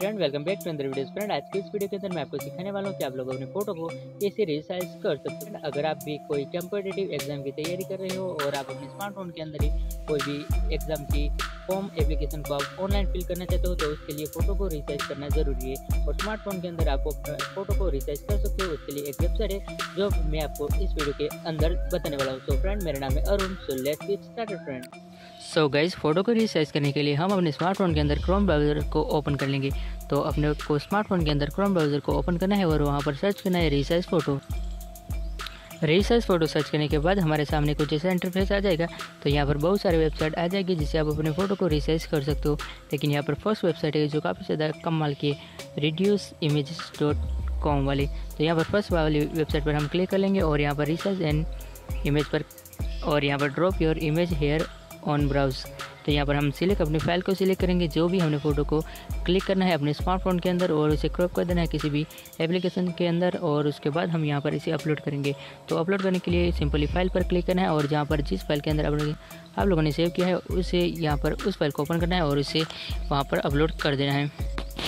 Friend welcome back to अंदर videos. Friend आज की इस वीडियो के अंदर मैं आपको सिखाने वाला हूँ कि आप लोग अपने फोटो को कैसे रिसाइज कर सकते हैं। अगर आप भी कोई कॉम्पिटिटिव एग्जाम की तैयारी कर रहे हो और आप अपने स्मार्टफोन के अंदर ही कोई भी एग्जाम की फॉर्म एप्लीकेशन को आप ऑनलाइन फिल करना चाहते हो तो उसके लिए फ़ोटो को रिसाइज करना ज़रूरी है और स्मार्टफोन के अंदर आप फ़ोटो को रिसाइज कर सकते हो। उसके लिए एक वेबसाइट है जो मैं आपको इस वीडियो के अंदर बताने वाला हूँ। सो फ्रेंड मेरा नाम है Arun. So let's get started friend. So guys, photo को रिसाइज करने के लिए हम अपने स्मार्टफोन के अंदर क्रोम ब्राउज़र को ओपन कर लेंगे। तो अपने को स्मार्टफोन के अंदर क्रोम ब्राउज़र को ओपन करना है और वहाँ पर सर्च करना है resize photo. Resize photo search करने के बाद हमारे सामने कुछ ऐसा इंटरफेस आ जाएगा। तो यहाँ पर बहुत सारे वेबसाइट आ जाएगी जिससे आप अपने फ़ोटो को रिसाइज कर सकते हो। लेकिन यहाँ पर फर्स्ट वेबसाइट है जो काफ़ी ज़्यादा कमाल की है, reduceimages.com वाली। तो यहाँ पर फर्स्ट वाली वेबसाइट पर हम क्लिक कर लेंगे और यहाँ पर रिसाइज एन इमेज पर और यहाँ पर drop your image here on browse. तो यहाँ पर हम सिलेक्ट अपनी फाइल को सिलेक्ट करेंगे, जो भी हमने फ़ोटो को क्लिक करना है अपने स्मार्टफोन के अंदर और उसे क्रॉप कर देना है किसी भी एप्लीकेशन के अंदर और उसके बाद हम यहाँ पर इसे अपलोड करेंगे। तो अपलोड करने के लिए सिंपली फाइल पर क्लिक करना है और जहाँ पर जिस फाइल के अंदर आप लोगों ने सेव किया है उसे यहाँ पर उस फाइल को ओपन करना है और उसे वहाँ पर अपलोड कर देना है।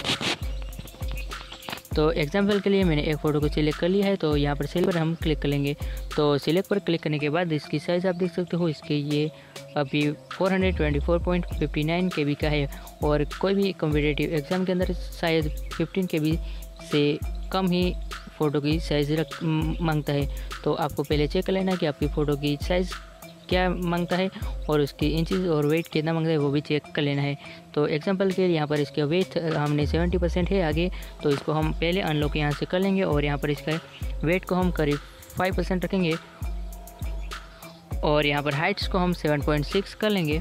तो एग्जाम्पल के लिए मैंने एक फ़ोटो को सिलेक्ट कर लिया है। तो यहाँ पर सिलेक्ट पर हम क्लिक कर लेंगे। तो सिलेक्ट पर क्लिक करने के बाद इसकी साइज़ आप देख सकते हो, इसके ये अभी 424.59 KB का है और कोई भी कॉम्पिटिटिव एग्ज़ाम के अंदर शायद 15 KB से कम ही फ़ोटो की साइज़ मांगता है। तो आपको पहले चेक कर लेना कि आपकी फ़ोटो की साइज़ क्या मांगता है और उसकी इंचेस और वेट कितना मांगता है वो भी चेक कर लेना है। तो एग्जांपल के लिए यहाँ पर इसका वेट हमने 70% है आगे, तो इसको हम पहले अनलॉक यहाँ से कर लेंगे और यहाँ पर इसका वेट को हम करीब 5% रखेंगे और यहाँ पर हाइट्स को हम 7.6 कर लेंगे।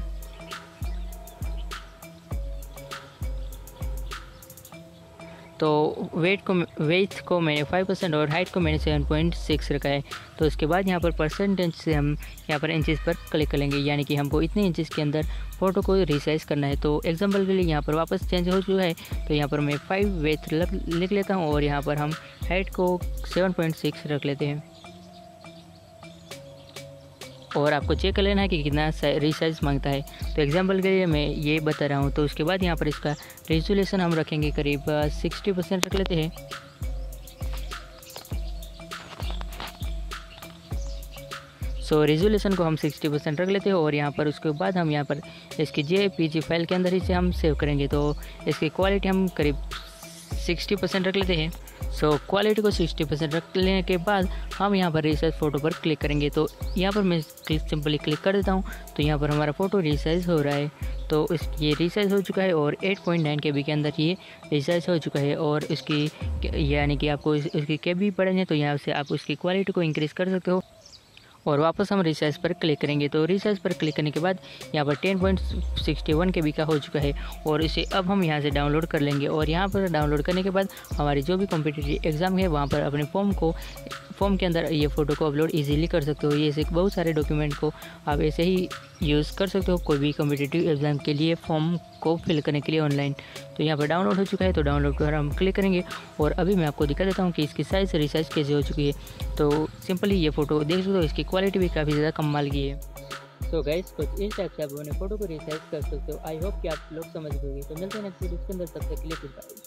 तो वेट को मैंने 5% और हाइट को मैंने 7.6 रखा है। तो उसके बाद यहाँ पर परसेंटेज से हम यहाँ पर इंचेस पर क्लिक करेंगे, यानी कि हमको इतने इंचेस के अंदर फ़ोटो को रिसाइज करना है। तो एग्जांपल के लिए यहाँ पर वापस चेंज हो चुका है। तो यहाँ पर मैं 5 वेट लिख लेता हूँ और यहाँ पर हम हाइट को 7.6 रख लेते हैं और आपको चेक कर लेना है कि कितना रिसाइज मांगता है। तो एग्जांपल के लिए मैं ये बता रहा हूँ। तो उसके बाद यहाँ पर इसका रेजोल्यूशन हम रखेंगे करीब 60% रख लेते हैं। सो रेजोल्यूशन को हम 60% रख लेते हैं और यहाँ पर उसके बाद हम यहाँ पर इसकी JPG फाइल के अंदर ही से हम सेव करेंगे। तो इसकी क्वालिटी हम करीब 60% रख लेते हैं। सो क्वालिटी को 60% रख लेने के बाद हम यहाँ पर रिसाइज फ़ोटो पर क्लिक करेंगे। तो यहाँ पर मैं सिंपली क्लिक कर देता हूँ। तो यहाँ पर हमारा फ़ोटो रिसाइज हो रहा है। तो ये रिसाइज हो चुका है और 8.9 KB के अंदर ये रिसाइज हो चुका है और इसकी यानी कि आपको इसकी KB पड़ेंगे तो यहाँ से आप उसकी क्वालिटी को इंक्रीज़ कर सकते हो और वापस हम रिसाइज पर क्लिक करेंगे। तो रिसाइज पर क्लिक करने के बाद यहाँ पर 10.61 KB का हो चुका है और इसे अब हम यहाँ से डाउनलोड कर लेंगे और यहाँ पर डाउनलोड करने के बाद हमारी जो भी कॉम्पिटिटिव एग्ज़ाम है वहाँ पर अपने फॉर्म के अंदर ये फ़ोटो को अपलोड इजीली कर सकते हो। ये ऐसे बहुत सारे डॉक्यूमेंट को आप ऐसे ही यूज़ कर सकते हो कोई भी कॉम्पिटिटिव एग्ज़ाम के लिए फॉर्म को फिल करने के लिए ऑनलाइन। तो यहाँ पर डाउनलोड हो चुका है। तो डाउनलोड पर हम क्लिक करेंगे और अभी मैं आपको दिखा देता हूँ कि इसकी साइज़ रिसाइज कैसे हो चुकी है। तो सिंपली ये फ़ोटो देख सकते हो, इसकी क्वालिटी भी काफ़ी ज़्यादा कमाल की है। तो गाइस, कुछ इस टाइप से आप अपने फ़ोटो को रिसाइज कर सकते हो। आई होप कि आप लोग समझ गए। तो मिलते हैं नेक्स्ट वीडियो के अंदर, तब तक के लिए गुड बाय।